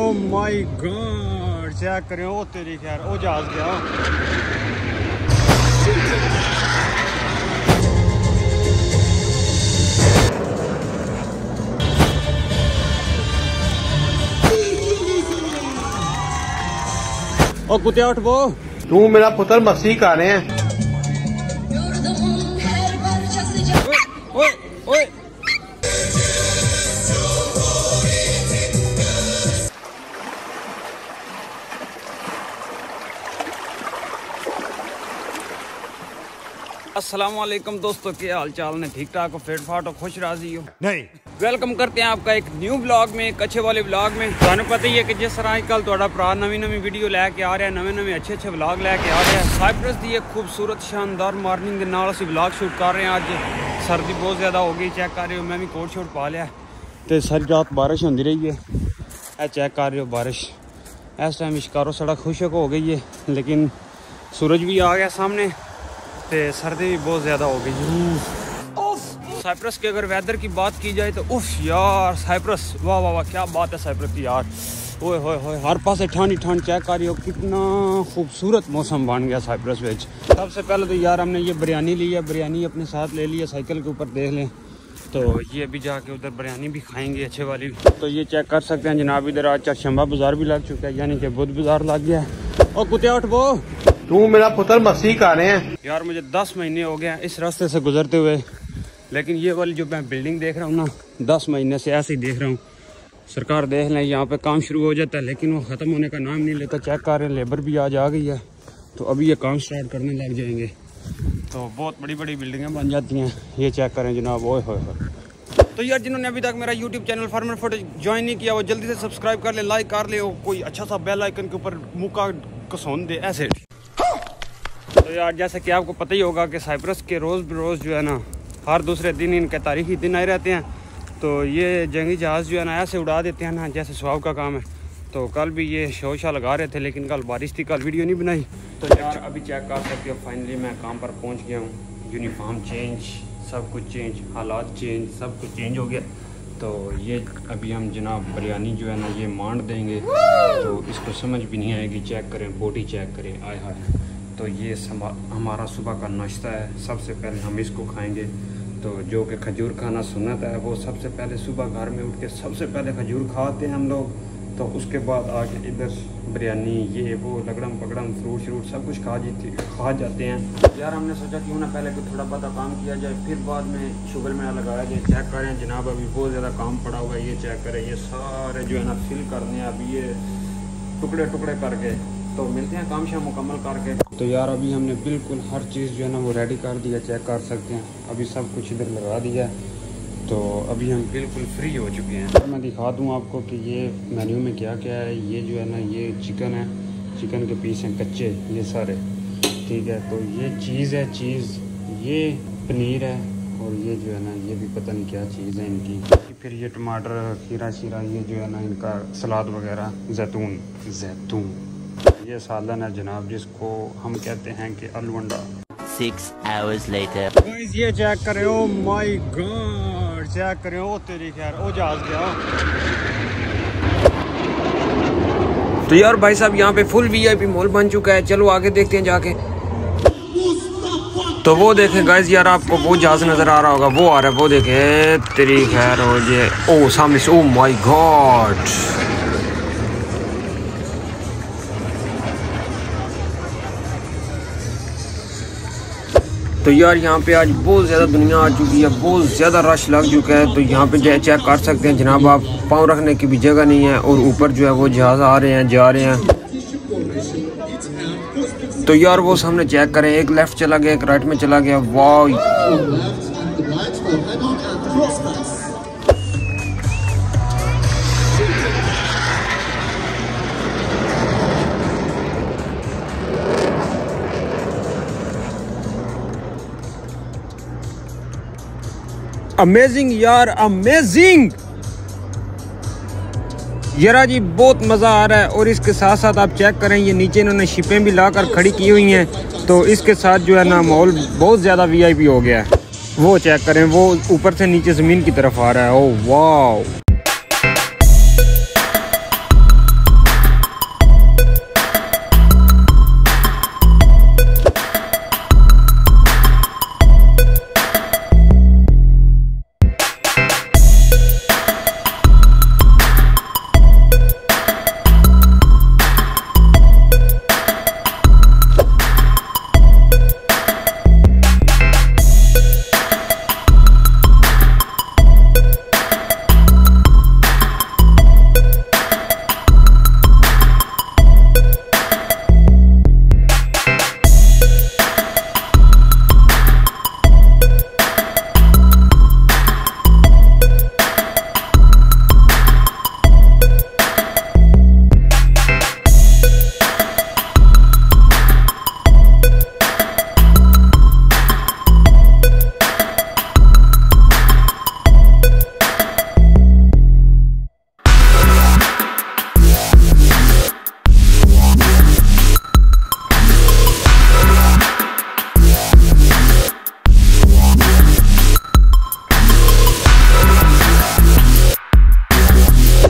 Oh my God, check करें। ओ तेरी खैर, ओ जहाज गया। ओ कुत्ते उठ वो, तू मेरा पुत्र मसीह का रहे हैं। ओए ओए अस्सलामुअलैकुम दोस्तों, क्या हाल चाल ने? ठीक ठाक हो, फिट फाट हो, खुश राजी हो? नहीं। वेलकम करते हैं आपका एक न्यू ब्लॉग में, एक अच्छे वाले ब्लॉग में। थानू पता ही है कि जिस तरह आजकल थोड़ा भरा नवी वीडियो लैके आ रहा है, नवे अच्छे ब्लॉग लैके आ रहे हैं। साइप्रस की एक खूबसूरत शानदार मॉर्निंग के नाल असीं ब्लॉग शूट कर रहे हैं। अज सर्दी बहुत ज़्यादा हो गई, चेक कर रहे हो। मैं भी कोट शोट पा लिया तो सारी रात बारिश होती रही है। चेक कर रहे हो बारिश। इस टाइम शिकारो सड़क खुशक हो गई है, लेकिन सूरज भी आ गया सामने तो सर्दी भी बहुत ज़्यादा हो गई। साइप्रस के अगर वेदर की बात की जाए तो उफ यार, साइप्रस वाह वाह वाह, क्या बात है साइप्रस की यार। ओए होए होए, हर पास ठंड ही ठंड। चेक कर रही हो कितना खूबसूरत मौसम बन गया साइप्रस में। सबसे पहले तो यार हमने ये बिरयानी ली है, बिरयानी अपने साथ ले ली है, साइकिल के ऊपर देख लें तो ये अभी जाके उधर बिरयानी भी खाएंगे अच्छे वाली। तो ये चेक कर सकते हैं जनाब, इधर आज चरशंबा बाजार भी लग चुका है, यानी कि बुध बाजार लग गया है। और कुत्ते उठ वो, तू मेरा पुत्र मसीह का रहे हैं। यार मुझे 10 महीने हो गए इस रास्ते से गुजरते हुए, लेकिन ये वाली जो मैं बिल्डिंग देख रहा हूँ ना, 10 महीने से ऐसे ही देख रहा हूँ। सरकार देख लें, यहाँ पे काम शुरू हो जाता है लेकिन वो ख़त्म होने का नाम नहीं लेता। चेक कर रहे हैं, लेबर भी आज आ गई है तो अभी ये काम स्टार्ट करने लग जाएंगे तो बहुत बड़ी बड़ी बिल्डिंगें बन जाती हैं। ये चेक करें जनाब। ओए होए। तो यार जिन्होंने अभी तक मेरा YouTube channel farmer photo join नहीं किया, वो जल्दी से सब्सक्राइब कर ले, लाइक कर ले, कोई अच्छा सा बेल आइकन के ऊपर मुका कसौन दे ऐसे। तो यार जैसे कि आपको पता ही होगा कि साइप्रस के रोज़ बरोज़ जो है ना, हर दूसरे दिन इनके तारीखी दिन आए रहते हैं। तो ये जंगी जहाज़ जो है ना ऐसे उड़ा देते हैं ना, जैसे स्वाब का काम है। तो कल भी ये शोशा लगा रहे थे, लेकिन कल बारिश थी, कल वीडियो नहीं बनाई। तो यार अभी चेक कर सकते हो, फाइनली मैं काम पर पहुंच गया हूँ। यूनिफॉर्म चेंज, सब कुछ चेंज, हालात चेंज, सब कुछ चेंज हो गया। तो ये अभी हम जनाब बिरयानी जो है ना ये मांड देंगे, तो इसको समझ भी नहीं आएगी। चेक करें, बोटी चेक करें, आए हाय। तो ये हमारा सुबह का नाश्ता है। सबसे पहले हम इसको खाएंगे, तो जो कि खजूर खाना सुन्नत है, वो सबसे पहले सुबह घर में उठ के सबसे पहले खजूर खाते हैं हम लोग। तो उसके बाद आके इधर बिरयानी, ये वो लगड़म पकड़म, फ्रूट श्रूट सब कुछ खा जाते हैं। यार हमने सोचा क्यों ना पहले कुछ थोड़ा बहुत काम किया जाए, फिर बाद में शुगर में लगाया जाए। चेक करें जनाब, अभी बहुत ज़्यादा काम पड़ा हुआ है। ये चेक करें, ये सारे जो है ना फिल करने हैं अभी, ये टुकड़े टुकड़े करके। तो मिलते हैं काम शाम मुकम्मल करके। तो यार अभी हमने बिल्कुल हर चीज़ जो है ना वो रेडी कर दिया, चेक कर सकते हैं। अभी सब कुछ इधर लगा दिया, तो अभी हम बिल्कुल फ्री हो चुके हैं। मैं दिखा दूं आपको कि ये मेन्यू में क्या क्या है। ये जो है ना ये चिकन है, चिकन के पीस हैं कच्चे ये सारे, ठीक है। तो ये चीज़ है, चीज़, ये पनीर है, और ये जो है ना ये भी पता नहीं क्या चीज़ है इनकी। फिर ये टमाटर, खीरा शीरा, ये जो है ना इनका सलाद वगैरह, जैतून। ये सालन है जनाब, जिसको हम कहते हैं कि आलू अंडा। 6 hours later. ये चेक करें, ओ माय गॉड, चेक करें। ओ तेरी खैर, ओ जहाज गया। तो यार भाई साहब यहाँ पे फुल VIP मॉल बन चुका है। चलो आगे देखते हैं जाके। तो वो देखें गाइस, यार आपको वो जहाज नजर आ रहा होगा, वो आ रहा है, वो देखे तेरी खैर हो ये। ओ सामने से, ओ माय गॉड। तो यार यहाँ पे आज बहुत ज़्यादा दुनिया आ चुकी है, बहुत ज़्यादा रश लग चुका है। तो यहाँ पे चेक कर सकते हैं जनाब आप, पाँव रखने की भी जगह नहीं है, और ऊपर जो है वो जहाज़ आ रहे हैं, जा रहे हैं। तो यार वो सामने चेक करें, एक लेफ्ट चला गया, एक राइट में चला गया। वाह, अमेजिंग यार, अमेजिंग। यार जी बहुत मज़ा आ रहा है। और इसके साथ साथ आप चेक करें, ये नीचे इन्होंने शिपें भी लाकर खड़ी की हुई हैं, तो इसके साथ जो है ना माहौल बहुत ज़्यादा VIP हो गया है। वो चेक करें, वो ऊपर से नीचे ज़मीन की तरफ आ रहा है। ओह वाह।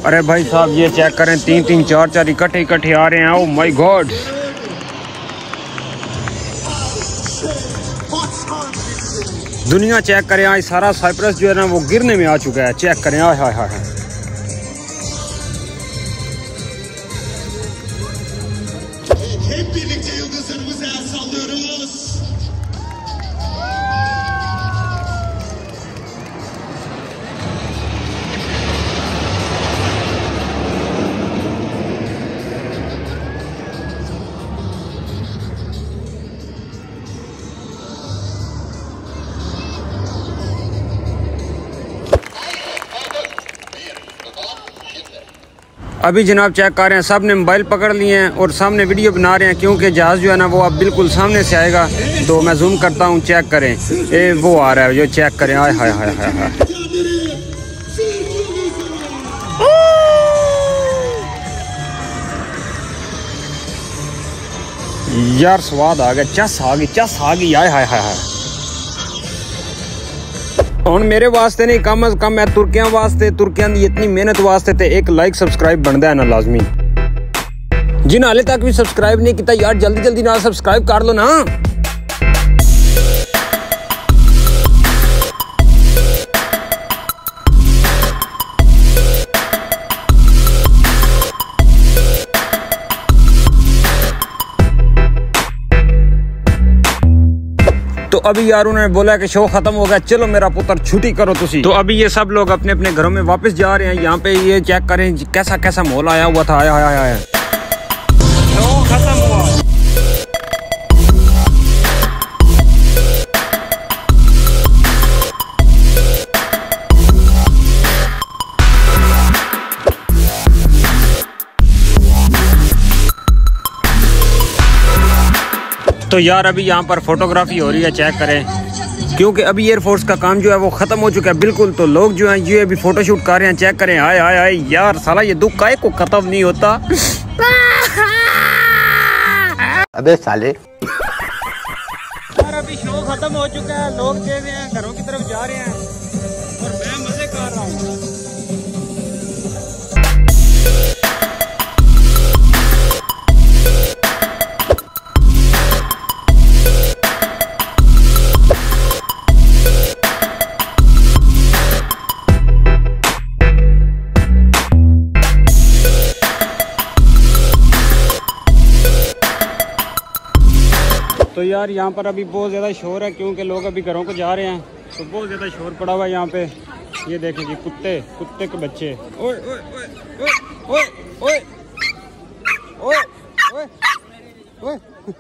अरे भाई साहब ये चेक करें, 3-3 4-4 इकट्ठे आ रहे हैं। ओह माय गॉड, दुनिया चेक करें। आज सारा साइप्रस जो है ना वो गिरने में आ चुका है। चेक करें, हाय हाय हाय। अभी जनाब चेक कर रहे हैं, सब ने मोबाइल पकड़ लिए हैं और सामने वीडियो बना रहे हैं, क्योंकि जहाज़ जो है ना वो अब बिल्कुल सामने से आएगा। तो मैं जूम करता हूँ, चेक करें, ये वो आ रहा है जो, चेक करें। हाय हाय हाय हाय हाय। यार स्वाद आ गया, चस आ गई। हाय हाय हाय हाय। और मेरे वास्ते नहीं, कम अज कम मैं तुर्कियां वास्ते, तुर्कियां दी इतनी मेहनत वास्ते ते एक लाइक सब्सक्राइब बनता है ना लाजमी। जिन हाले तक भी सब्सक्राइब नहीं किया यार, जल्दी ना सब्सक्राइब कर लो ना। तो अभी यार उन्होंने बोला कि शो खत्म हो गया, चलो मेरा पुत्र छुट्टी करो तुसी। तो अभी ये सब लोग अपने अपने घरों में वापस जा रहे हैं। यहाँ पे ये चेक करें कैसा कैसा माहौल आया हुआ था। आया शो खत्म हुआ। तो यार अभी यहाँ पर फोटोग्राफी हो रही है, चेक करें, क्योंकि अभी एयरफोर्स का काम जो है वो खत्म हो चुका है बिल्कुल। तो लोग जो हैं ये अभी फोटोशूट कर रहे हैं, चेक करें। आए यार साला ये दुख काहे को खत्म नहीं होता। अबे साले। यार अभी शो खत्म हो चुका है, लोग जो हैं घरों की तरफ जा रहे हैं और मैं मजे कर रहा हूँ। तो यार यहाँ पर अभी बहुत ज़्यादा शोर है, क्योंकि लोग अभी घरों को जा रहे हैं, तो बहुत ज़्यादा शोर पड़ा हुआ है यहाँ पे। ये देखें जी, कुत्ते के बच्चे। ओए ओए ओए ओए ओए ओए ओए ओए।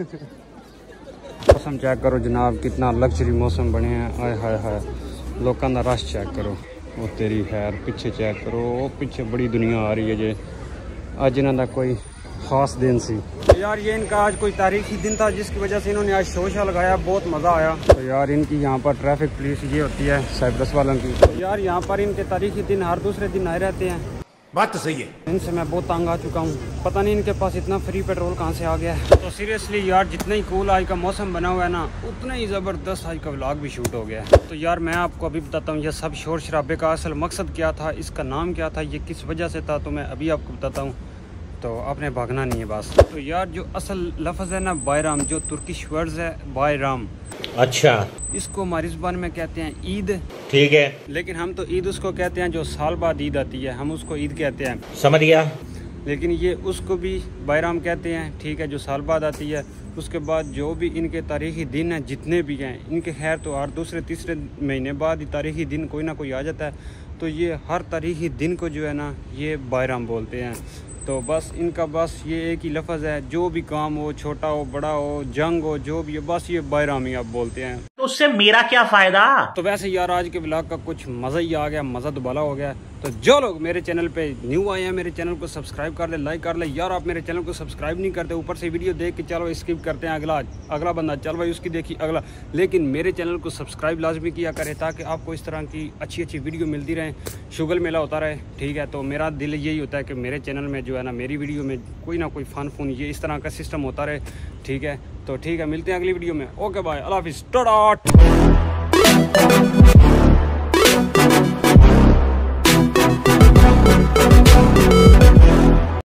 मौसम चेक करो जनाब, कितना लग्जरी मौसम बने हैं। आय हाय हाय, लोगों का रश चेक करो। वो तेरी खैर, पीछे चेक करो, वो पीछे बड़ी दुनिया आ रही है जे। अज इन्हों का कोई खास दिन सी। तो यार ये इनका आज कोई तारीखी दिन था, जिसकी वजह से इन्होंने आज शोशा लगाया, बहुत मज़ा आया। तो यार इनकी यहाँ पर ट्रैफिक पुलिस ये होती है साइप्रस वालों की। तो यार यहाँ पर इनके तारीखी दिन हर दूसरे दिन आए रहते हैं। बात तो सही है। इनसे मैं बहुत तंग आ चुका हूँ, पता नहीं इनके पास इतना फ्री पेट्रोल कहाँ से आ गया है। तो सीरियसली यार जितना ही कूल आज का मौसम बना हुआ है ना, उतना ही ज़बरदस्त आज का व्लॉग भी शूट हो गया है। तो यार मैं आपको अभी बताता हूँ ये सब शोर शराबे का असल मकसद क्या था, इसका नाम क्या था, ये किस वजह से था, तो मैं अभी आपको बताता हूँ। तो आपने भागना नहीं है बस। तो यार जो असल लफ्ज़ है ना बायराम, जो तुर्किश वर्ड्स है बायराम, अच्छा, इसको हमारी ज़ुबान में कहते हैं ईद। ठीक है, लेकिन हम तो ईद उसको कहते हैं जो साल बाद ईद आती है, हम उसको ईद कहते हैं। समझ गया। लेकिन ये उसको भी बायराम कहते हैं, ठीक है, जो साल बाद आती है। उसके बाद जो भी इनके तारीख़ी दिन हैं जितने भी हैं इनके, खैर तो हर दूसरे तीसरे महीने बाद ही तारीख़ी दिन कोई ना कोई आ जाता है। तो ये हर तारीख़ी दिन को जो है ना ये बायराम बोलते हैं। तो बस इनका बस ये एक ही लफ्ज़ है, जो भी काम हो, छोटा हो बड़ा हो, जंग हो, जो भी हो, बस ये बायराम ही आप बोलते हैं। तो उससे मेरा क्या फायदा। तो वैसे यार आज के व्लॉग का कुछ मज़ा ही आ गया, मज़ा दुबाला हो गया। तो जो लोग मेरे चैनल पे न्यू आए हैं, मेरे चैनल को सब्सक्राइब कर ले, लाइक कर ले। यार आप मेरे चैनल को सब्सक्राइब नहीं करते, ऊपर से वीडियो देख के चलो स्किप करते हैं, अगला बंदा चल भाई उसकी देखी अगला। लेकिन मेरे चैनल को सब्सक्राइब लाजमी किया करें, ताकि आपको इस तरह की अच्छी अच्छी वीडियो मिलती रहे, शुगल मेला होता रहे, ठीक है। तो मेरा दिल यही होता है कि मेरे चैनल में जो है ना, मेरी वीडियो में कोई ना कोई फन ये इस तरह का सिस्टम होता रहे, ठीक है। तो ठीक है, मिलते हैं अगली वीडियो में। ओके बाय, अल्लाह हाफिज़, टाटा।